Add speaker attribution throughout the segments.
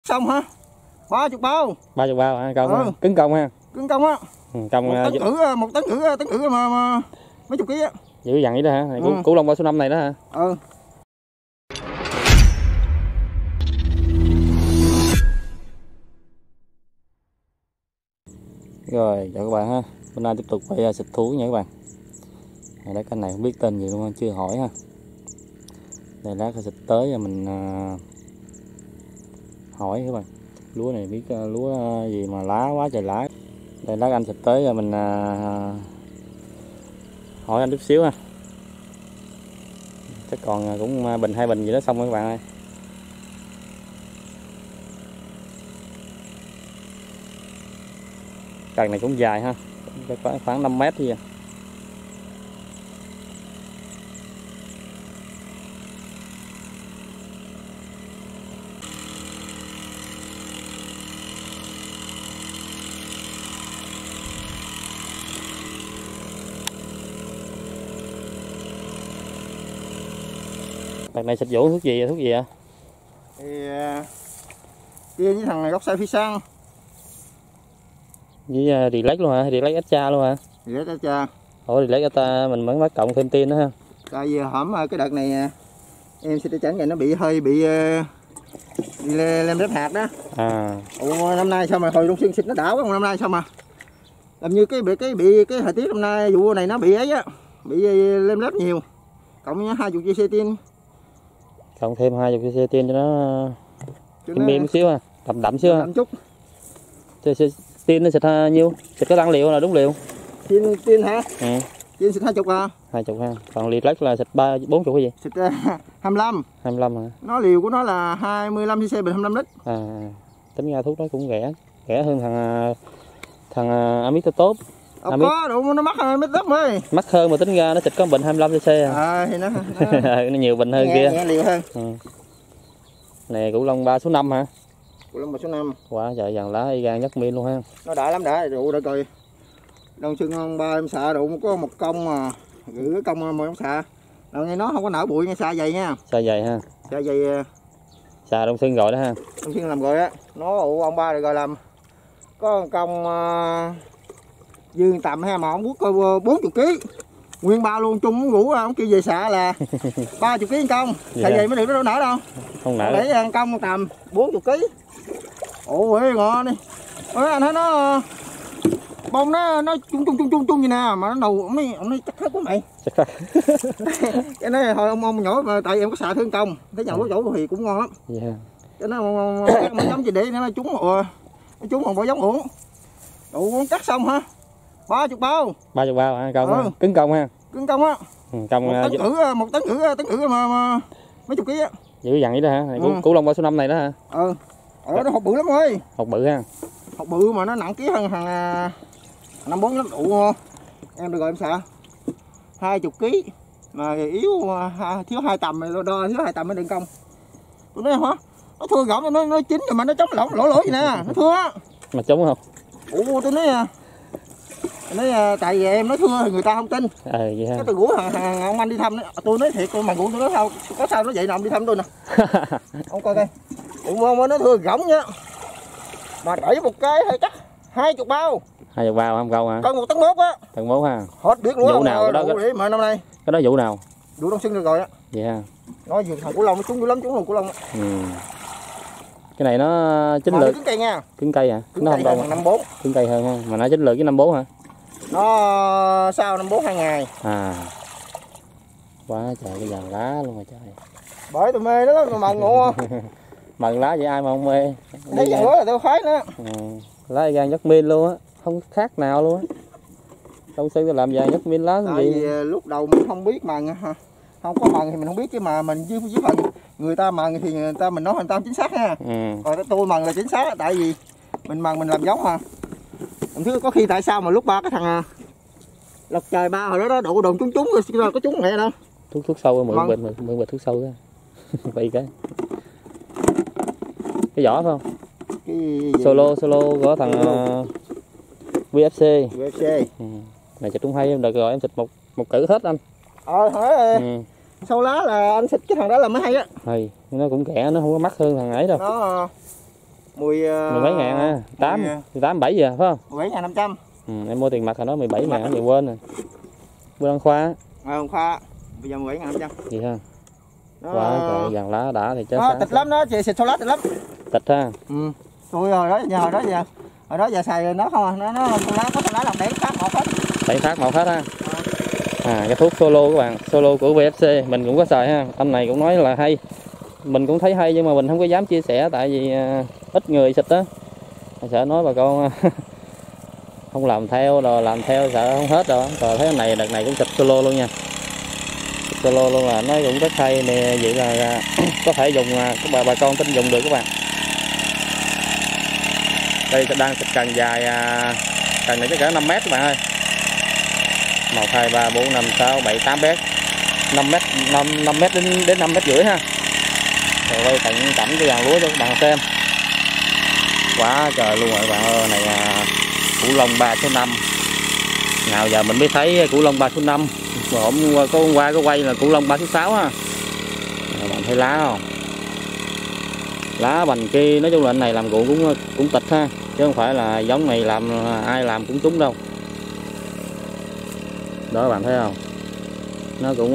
Speaker 1: Xong hả? 30 bao.
Speaker 2: 30 bao hả? Công cứng công ha.
Speaker 1: Cứng công á.
Speaker 2: Công
Speaker 1: 1 tấn rưỡi mà mấy chục ký á.
Speaker 2: Dữ dằn vậy đó hả? Củ Long bao số 5 này đó hả? Rồi, chào các bạn ha. Bữa nay tiếp tục quay xịt thú nha các bạn. Đây cái này không biết tên gì luôn, chưa hỏi ha. Đây lát xịt tới mình hỏi các bạn. Lúa này biết lúa gì mà lá quá trời lá. Đây lát anh xịt tới mình hỏi anh chút xíu ha. Chắc còn cũng bình 2 bình gì đó xong rồi các bạn ơi. Cần này cũng dài ha, khoảng 5 mét thôi. Đợt này xịt vũ thuốc gì ạ?
Speaker 1: Thì kia với thằng này gốc sai phi sang.
Speaker 2: Với Relax luôn hả? Relax Extra luôn hả?
Speaker 1: Relax Extra.
Speaker 2: Ủa Relax Extra mình mới bắt cộng thêm tin nữa ha.
Speaker 1: Tại vì hổm cái đợt này em xịt chảnh này nó bị lem rép hạt đó. Năm nay sao mà hồi Đông Xuyên xịt nó đảo quá, năm nay sao mà làm như cái thời tiết năm nay vụ này nó bị ấy á, bị lem rép nhiều. Cộng với 20 cc tin.
Speaker 2: Cộng thêm 20 cc tin cho nó mềm xíu ha, đậm xíu ha.
Speaker 1: Đậm chút.
Speaker 2: Tin nó xịt nhiêu? Xịt có tăng liệu là đúng liệu?
Speaker 1: Tin hả? Tin xịt 20 à?
Speaker 2: 20 ha. Còn Relax là xịt 40 cái gì?
Speaker 1: Xịt 25.
Speaker 2: 25 hả?
Speaker 1: Nó liều của nó là 25 cc bình 25 lít.
Speaker 2: Tính ra thuốc đó cũng rẻ hơn thằng Amitabtop.
Speaker 1: Có đủ nó mắc hơn Amitabtop ơi.
Speaker 2: Mắc hơn mà tính ra nó xịt có bình 25 cc à.
Speaker 1: Thì nó
Speaker 2: nó nhiều bình hơn kia.
Speaker 1: Nhẹ liều hơn.
Speaker 2: Này Củ Long 3 số 5 hả?
Speaker 1: Củ Long 3 số 5.
Speaker 2: Quá trời dàn lá y gan nhất miên luôn ha.
Speaker 1: Nó đã lắm đã, rượu để coi. Đông Xuân ông ba em xạ rượu có một công mà gửi cái công mà em xạ. Rồi nghe nó không có nở bụi nha, xạ dày nha.
Speaker 2: Xạ dày ha.
Speaker 1: Xạ dày.
Speaker 2: Xạ Đông Xuân rồi đó ha.
Speaker 1: Đông Xuân làm rồi á. Nó ông ba rồi làm có công dương tầm ha mà ông bút coi 40 kg. Nguyên ba luôn chung ngủ ông kêu về xạ là 30 kg công. Xạ dày mới được nó đâu nở đâu.
Speaker 2: Không nở.
Speaker 1: Để ăn công tầm 40 kg. Ủa ơi ngon đi. Anh thấy nó bông nó chung như nè mà nó đầu ông nói chắc hết quá mày.
Speaker 2: Chắc hết.
Speaker 1: Cái này thôi ông nhỏ mà tại em có xạ thương công, thấy dầu chỗ thì cũng ngon lắm. Cái nó ông giống gì để nó trúng còn bỏ giống uổng. Đủ cắt xong hả? 30 bao.
Speaker 2: 30 bao hả? Công cứng công ha.
Speaker 1: Cứng công á.
Speaker 2: Công
Speaker 1: 1 tấn rưỡi mà mấy chục ký á.
Speaker 2: Dữ dằn vậy đó hả? Củ Long bao số 5 này đó hả?
Speaker 1: Nó hộp bự lắm ơi.
Speaker 2: Hộp bự ha.
Speaker 1: Hộp bự mà nó nặng ký hơn thằng 54 lắm đủ ngon. Em được rồi em xạ 20 kg mà yếu thiếu 2 tầm đo thiếu 2 tầm mới đừng công. Tôi nói hả? Nó thưa gọng nó chín rồi mà nó chống lỗ vậy nè, nó thưa á.
Speaker 2: Mà chống không?
Speaker 1: Tôi nói tại vì em nói thưa thì người ta không tin.
Speaker 2: Vậy ha.
Speaker 1: Cái tôi rủ ông anh đi thăm tôi nói thiệt tôi mà rủ tôi nói sao có sao nó vậy nào ông đi thăm tôi nè. Ông coi coi. Mà nó thưa gọng nha. Mà đẩy một cái hơi chắc 20 bao.
Speaker 2: 20 bao không câu hả?
Speaker 1: Coi 1 tấn 1 á.
Speaker 2: Tấn 1 ha.
Speaker 1: Hết biết luôn.
Speaker 2: Vụ nào đó
Speaker 1: mà năm nay.
Speaker 2: Cái đó vụ nào?
Speaker 1: Vụ Đông Xuân được rồi á.
Speaker 2: Vậy ha.
Speaker 1: Nói vừa thằng Củ Long nó trúng dữ lắm, trúng Củ Long.
Speaker 2: Cái này nó chín lượt.
Speaker 1: Cứng cây nha.
Speaker 2: Cứng cây hả?
Speaker 1: Cứng cây hơn 54.
Speaker 2: Cứng cây hơn ha. Mà nó chín lượt với 54 hả?
Speaker 1: Nó sau 54 2 ngày.
Speaker 2: Quá trời cái dàn lá luôn rồi trời.
Speaker 1: Bởi tôi mê nó lắm, mần ngon.
Speaker 2: Mần lá vậy ai mà không mê.
Speaker 1: Thấy dàn lúa là tôi khoái nữa.
Speaker 2: Lá gan nhất miên luôn á, không khác nào luôn á. Đông Xuân tôi làm vàng nhất miên lá
Speaker 1: tại
Speaker 2: gì.
Speaker 1: Vì lúc đầu mình không biết mần, không có mần thì mình không biết chứ mà mình với phần người ta mần thì mình nói người ta chính xác ha. Còn tôi mần là chính xác tại vì mình mần mình làm giống mà. Mình thứ có khi tại sao mà lúc ba cái thằng Lộc Trời ba hồi đó độ đồn trúng rồi có trúng mẹ đâu.
Speaker 2: Thuốc sâu mượn bịch thuốc sâu á. Vậy cái vỏ phải không? Cái solo của thằng VFC. Này xịt cũng hay em được rồi em xịt một cử hết anh.
Speaker 1: Sâu lá là anh xịt cái thằng đó là mới hay á.
Speaker 2: Nó cũng rẻ, nó không có mắc hơn thằng ấy đâu.
Speaker 1: 10
Speaker 2: mười mấy ngàn ha, 18 7 giờ phải không?
Speaker 1: 17.500.
Speaker 2: Em mua tiền mặt hồi đó 17 ngàn, vậy quên rồi. Bữa ăn khoa.
Speaker 1: Hôm khoa bây giờ 17.500.
Speaker 2: Gì ha? Quá trời vàng lá đã thì chết
Speaker 1: nó tịch lắm đó, chị xịt số lá tịch lắm.
Speaker 2: Tịch ha.
Speaker 1: Tôi hồi đó giờ xài nó không à, nó có lá làm đen phát một hết.
Speaker 2: Đẩy phát một hết ha. Cái thuốc solo các bạn, solo của VFC mình cũng có xài ha. Anh này cũng nói là hay. Mình cũng thấy hay nhưng mà mình không có dám chia sẻ tại vì ít người xịt đó. Sợ nói bà con không làm theo rồi làm theo sợ không hết rồi. Rồi thấy anh này đợt này cũng xịt solo luôn nha. Xịt solo luôn là nó cũng rất hay nè, vậy là có thể dùng các bà con tin dùng được các bạn. Đây đang xịt cần dài, cần này chắc cỡ 5 mét các bạn ơi. 1 2 3 4 5 6 7 8 mét. 5 mét đến 5 mét rưỡi ha. Rồi quay cận cảnh cái dàn lúa cho các bạn xem. Quá trời luôn rồi các bạn ơi, này củ lông 3 số 5. Nào giờ mình mới thấy củ lông 3 số 5. Hôm qua có quay là củ lông 3 số 6 ha. Các bạn thấy lá không? Lá bành kia, nói chung là anh này làm ruộng cũng tịch ha, chứ không phải là giống này làm ai làm cũng trúng đâu. Đó các bạn thấy không? Nó cũng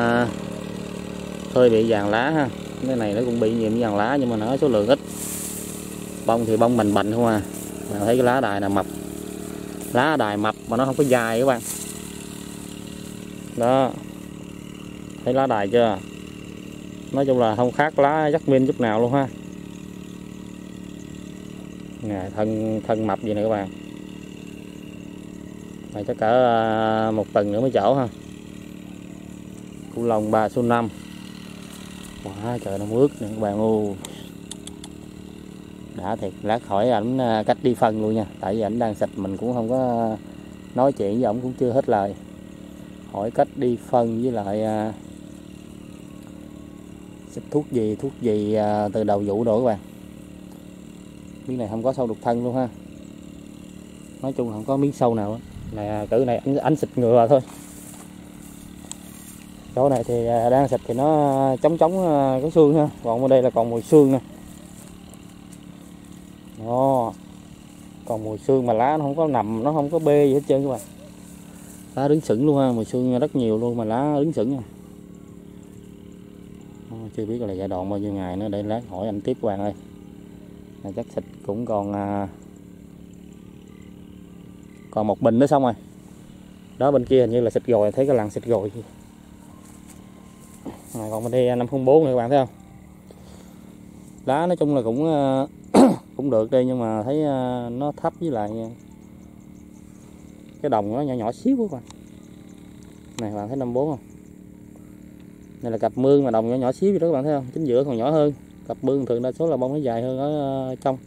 Speaker 2: hơi bị vàng lá ha. Cái này nó cũng bị nhiều vàng lá nhưng mà nó số lượng ít. Bông thì bông bành không à. Bạn thấy cái lá đài là mập. Lá đài mập mà nó không có dài các bạn. Đó. Thấy lá đài chưa? Nói chung là không khác lá jasmine chút nào luôn ha. Nè, thân mập vậy nè các bạn. Này chắc cỡ 1 tuần nữa mới chổ ha. Củ lông 3 số 5. Quá trời nó ướt nè các bạn ơi. Đã thiệt, lát hỏi ảnh cách đi phân luôn nha. Tại vì ảnh đang xịt mình cũng không có nói chuyện với ổng cũng chưa hết lời. Hỏi cách đi phân với lại xịt thuốc gì từ đầu vụ đồ các bạn. Miếng này không có sâu đục thân luôn ha. Nói chung không có miếng sâu nào á. Nè cử này anh xịt ngừa thôi. Chỗ này thì đang xịt thì nó chống cái xương ha. Còn ở đây là còn mùi xương nè. Đó. Còn mùi xương mà lá nó không có nằm, nó không có bê gì hết trơn các bạn. Lá đứng sững luôn ha, mùi xương rất nhiều luôn mà lá đứng sững nha. Chưa biết là giai đoạn bao nhiêu ngày nữa để lát hỏi anh tiếp các bạn ơi. Chắc xịt cũng còn 1 bình nữa xong rồi. Đó bên kia hình như là xịt rồi, thấy cái lằn xịt rồi. Còn bên đây 504 này các bạn thấy không? Lá nói chung là cũng cũng được đi nhưng mà thấy nó thấp với lại cái đồng nó nhỏ nhỏ xíu các bạn. Này các bạn thấy 54 không? Này là cặp mương mà đồng nhỏ nhỏ xíu vậy đó các bạn thấy không? Chính giữa còn nhỏ hơn. Cặp mương thường đa số là bông nó dài hơn ở trong.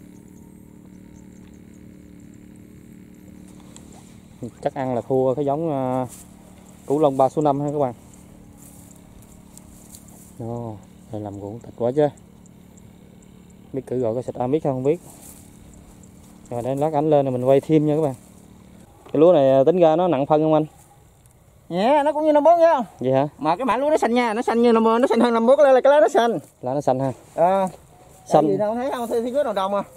Speaker 2: Chắc ăn là thua cái giống củ lông 3 số 5 ha các bạn. Đó, đây làm ruộng thịt quá chứ. Biết cử gọi có xịt amic không biết. Rồi để lát ảnh lên rồi mình quay thêm nha các bạn. Cái lúa này tính ra nó nặng phân không anh?
Speaker 1: Dạ, nó cũng như 54 nha.
Speaker 2: Vậy hả?
Speaker 1: Mà cái mã lúa nó xanh nha, nó xanh như nó xanh hơn 54 là cái lá nó xanh.
Speaker 2: Lá nó xanh ha.
Speaker 1: Xanh gì đâu thấy không? Thì có đồng à.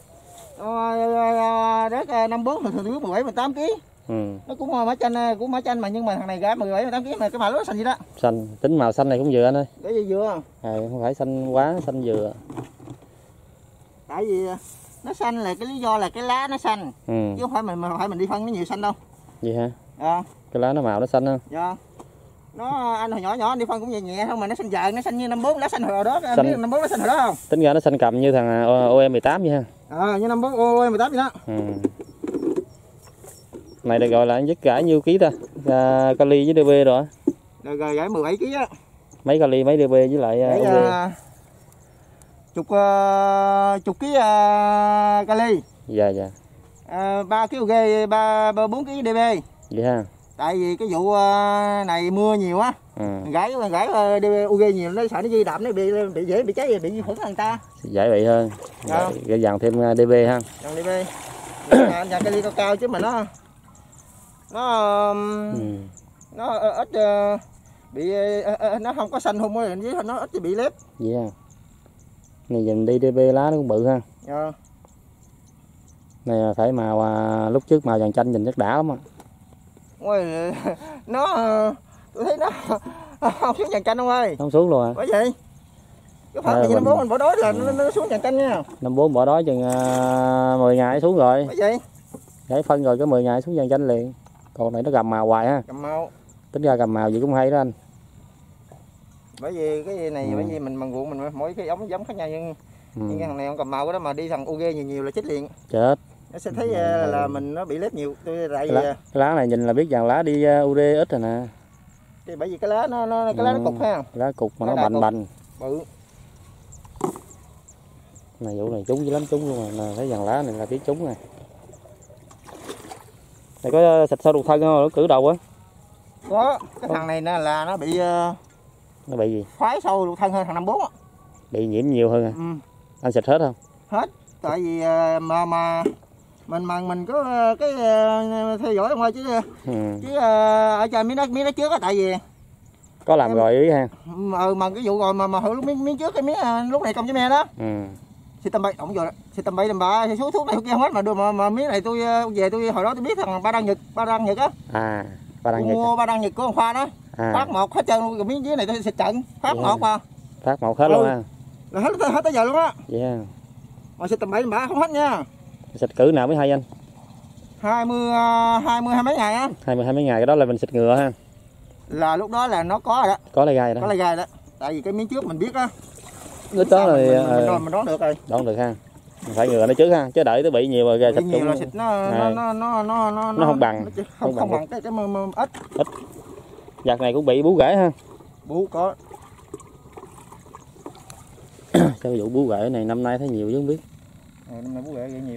Speaker 1: Đất 54 thường thường 17 18 kg. Nó cũng mã chanh mà nhưng mà thằng này gái 17 18 kg mà cái mã lúa nó xanh gì đó.
Speaker 2: Xanh, tính màu xanh này cũng vừa anh ơi.
Speaker 1: Cái gì vừa?
Speaker 2: Không phải xanh quá, xanh vừa.
Speaker 1: Tại vì nó xanh là cái lý do là cái lá nó xanh. Chứ không phải mình đi phân nó nhiều xanh đâu.
Speaker 2: Vậy hả? Cái lá nó màu nó xanh ha.
Speaker 1: Dạ. Nó anh hồi nhỏ anh đi phân cũng nhẹ nhẹ không mà nó xanh vàng, nó xanh như 54 lá xanh hồi đó, em
Speaker 2: xanh,
Speaker 1: biết 54 lá xanh hồi đó không?
Speaker 2: Tính ra nó xanh cầm như thằng OM18 vậy ha.
Speaker 1: Như 54 OM18 vậy đó.
Speaker 2: Này được gọi là dứt gãi nhiêu ký ta? Kali với DB rồi.
Speaker 1: Được rồi gãi 17 kg á.
Speaker 2: Mấy kali mấy DB với lại
Speaker 1: chục ký kali.
Speaker 2: Dạ.
Speaker 1: 3 kg OG, 4 kg DB.
Speaker 2: Vậy ha.
Speaker 1: Tại vì cái vụ này mưa nhiều á. Gãi DB OG nhiều nó sợ nó dư đậm nó bị dễ bị cháy bị vi khuẩn người ta.
Speaker 2: Dễ bị hơn. Rồi dàn thêm DB ha.
Speaker 1: Dàn DB. Nhà kali cao chứ mà nó ít bị nó không có xanh hung với nó ít bị lép.
Speaker 2: Dạ. Này dành đi DB lá nó cũng bự ha.
Speaker 1: Dạ.
Speaker 2: Này phải màu lúc trước màu vàng chanh nhìn rất đã lắm á.
Speaker 1: Ôi, nó tôi thấy nó không xuống vàng chanh không ơi.
Speaker 2: Không xuống luôn à?
Speaker 1: Bởi vậy cái phần này năm 4 mình bỏ đói là nó xuống vàng chanh nha.
Speaker 2: Năm 4 bỏ đói chừng 10 ngày xuống rồi.
Speaker 1: Bởi vậy
Speaker 2: Giải phân rồi có 10 ngày xuống vàng chanh liền. Còn này nó gầm màu hoài ha.
Speaker 1: Gầm màu.
Speaker 2: Tính ra gầm màu gì cũng hay đó anh.
Speaker 1: Bởi vì cái này bởi vì mình bằng ruộng mình mỗi cái giống khác nhau nhưng cái thằng này không cầm màu đó mà đi thằng UG nhiều là chết liền.
Speaker 2: Chết.
Speaker 1: Nó sẽ thấy là mình nó bị lép nhiều. Tôi tại vì
Speaker 2: lá này nhìn là biết vàng lá đi UD ít rồi nè.
Speaker 1: Thì bởi vì cái lá nó cục ha.
Speaker 2: Lá cục mà nó bành bành.
Speaker 1: Bự.
Speaker 2: Này vụ này trúng dữ lắm, trúng luôn rồi. Thấy vàng lá này là biết trúng nè. Này có xịt sâu đục thân không? Nó cử đầu á.
Speaker 1: Có, cái thằng này là nó bị
Speaker 2: nó bị gì?
Speaker 1: khoái sâu đục thân hơn thằng 54 á.
Speaker 2: Bị nhiễm nhiều hơn à? Anh xịt hết không?
Speaker 1: Hết. Tại vì mà mình có cái theo dõi thôi chứ chứ ở trên miếng nó trước á, tại vì
Speaker 2: có làm rồi ý ha.
Speaker 1: Mà cái vụ rồi mà hử miếng trước cái miếng lúc này công với me đó. Xịt tầm bậy ổng rồi đó. Xịt tầm bậy tầm bạ thì số thuốc này kia hết mà đưa mà miếng này tôi về tôi hồi đó tôi biết thằng ba đăng Nhật á.
Speaker 2: À, ba đăng Nhật.
Speaker 1: Mua ba đăng Nhật của ông Khoa đó. Phát một hết trơn luôn, rồi miếng dưới này tôi xịt trận, phát một mà.
Speaker 2: Phát một hết luôn ha.
Speaker 1: Là hết tới giờ luôn á.
Speaker 2: Yeah.
Speaker 1: Mà xịt tầm bậy tầm bạ không hết nha.
Speaker 2: Xịt cử nào mới hay anh?
Speaker 1: 20 mấy ngày á.
Speaker 2: 20 mấy ngày cái đó là mình xịt ngừa ha.
Speaker 1: Là lúc đó là nó có rồi đó.
Speaker 2: Có lai gai đó.
Speaker 1: Có lai gai đó. Tại vì cái miếng trước mình biết á.
Speaker 2: Lúc đó là
Speaker 1: mình đoán được rồi.
Speaker 2: Đoán được ha. Mình phải ngừa nó trước ha, chứ đợi nó bị nhiều rồi ra xịt
Speaker 1: nhiều là xịt nó
Speaker 2: không bằng.
Speaker 1: Không bằng cái ít.
Speaker 2: Ít. Giặt này cũng bị bú rễ ha.
Speaker 1: Bú có.
Speaker 2: Cái vụ bú rễ này năm nay thấy nhiều chứ không biết.
Speaker 1: Năm nay bú rễ nhiều.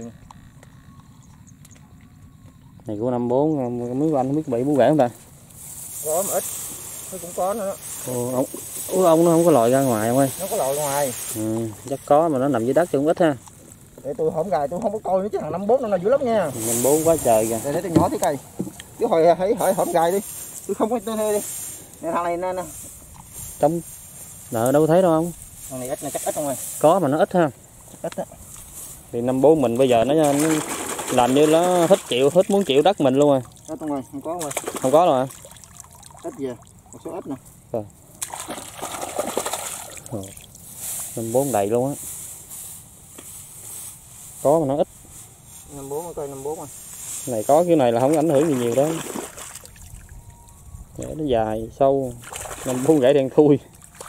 Speaker 2: Này của 54 miếng của anh không biết bị bú rễ không ta?
Speaker 1: Có mà ít. Nó cũng có nữa.
Speaker 2: Ông nó không có lòi ra ngoài không ơi?
Speaker 1: Nó có lòi ngoài.
Speaker 2: Chắc có mà nó nằm dưới đất chứ không ít ha.
Speaker 1: Để tôi không gài tôi không có coi nữa chứ thằng 54 nó là dữ lắm nha.
Speaker 2: 54 quá trời kìa.
Speaker 1: Để tôi nhỏ tí cây. Chứ hỏi hổm gài đi. Tôi không có tôi đi. Nè thằng này nè.
Speaker 2: Trong đâu có thấy đâu không?
Speaker 1: Thằng này ít chắc ít không rồi.
Speaker 2: Có mà nó ít ha.
Speaker 1: Ít á.
Speaker 2: Thì 54 mình bây giờ nó làm như nó hết muốn chịu đất mình luôn rồi.
Speaker 1: Ít không rồi, không có rồi.
Speaker 2: Không có rồi hả?
Speaker 1: Ít gì? Một số ít nè.
Speaker 2: Rồi. 54 đầy luôn á. Có mà nó ít.
Speaker 1: 54 coi 54 rồi.
Speaker 2: Này có cái này là không ảnh hưởng gì nhiều đó. Rễ nó dài, sâu. 54 rễ đen thui.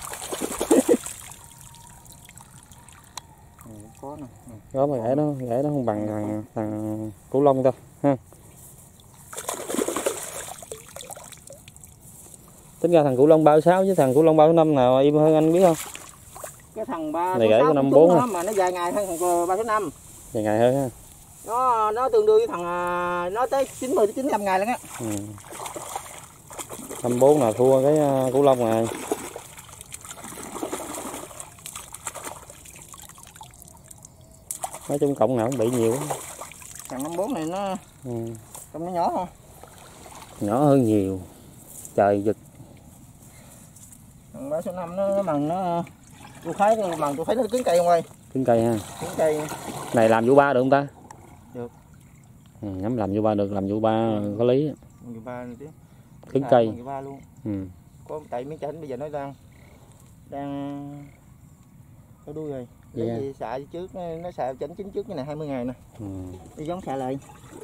Speaker 1: Có nè.
Speaker 2: Có mà rễ nó không bằng thằng củ lông đâu ha. Tính ra thằng củ lông 36 với thằng củ lông 35 nào im hơn anh biết không?
Speaker 1: Cái thằng 3
Speaker 2: này rễ của 54
Speaker 1: mà nó dài ngày hơn thằng 3/5.
Speaker 2: Dài ngày hơn ha.
Speaker 1: Nó tương đương với thằng nó tới 90 đến 95 ngày lận á.
Speaker 2: 54 nào thua cái củ lông này. Nói chung cộng nào cũng bị nhiều.
Speaker 1: Thằng 54 này nó trong nó nhỏ không?
Speaker 2: Nhỏ hơn nhiều. Trời giật.
Speaker 1: Thằng 3/5 nó bằng nó tôi thấy nó cứng cây không ơi.
Speaker 2: Cứng cây ha.
Speaker 1: Cứng cây.
Speaker 2: Này làm vụ ba được không ta?
Speaker 1: Được.
Speaker 2: Nhắm làm vụ ba được, làm vụ ba có lý.
Speaker 1: Vụ ba nữa chứ.
Speaker 2: Cứng cây.
Speaker 1: Vụ ba luôn. Có tại miếng chanh bây giờ nó đang có đuôi rồi. Lấy gì xạ trước nó xạ chỉnh chín trước cái này 20 ngày nè. Đi giống xạ lại.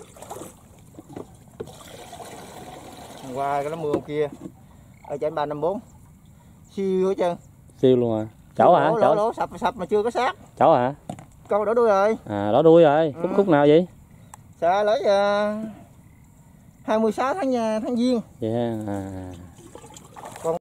Speaker 1: Qua cái lá mưa kia ở chảnh 354 siêu hết trơn.
Speaker 2: Siêu luôn à? Chổ hả?
Speaker 1: Lỗ sập mà chưa có sát.
Speaker 2: Chổ hả?
Speaker 1: Câu đổ đuôi rồi.
Speaker 2: À đổ đuôi rồi. Khúc nào vậy?
Speaker 1: Xạ lấy 26 tháng Giêng.
Speaker 2: Vậy ha.